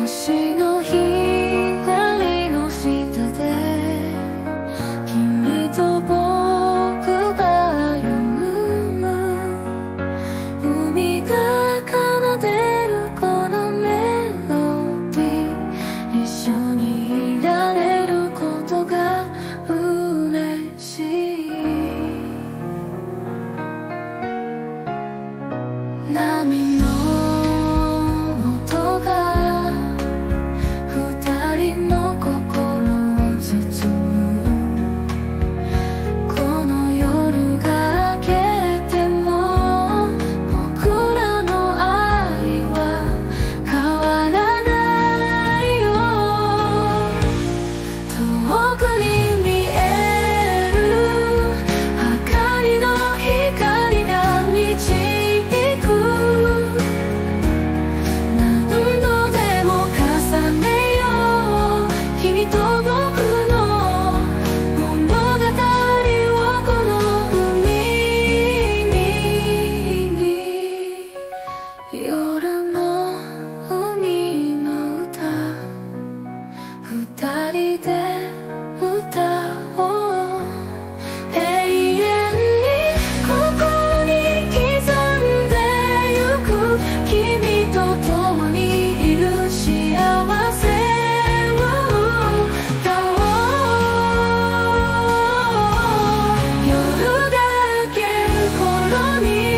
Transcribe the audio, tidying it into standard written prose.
しの光の下で君と僕が歩む海が奏でるこのメロディー一緒にいられることが嬉しい波の音が二人の心を包むこの夜が明けても僕らの愛は変わらないよ遠くに見える明かりの光が満ち夜の海の歌二人で歌おう永遠に心に刻んでゆく君と共にいる幸せを歌おう夜が明ける頃に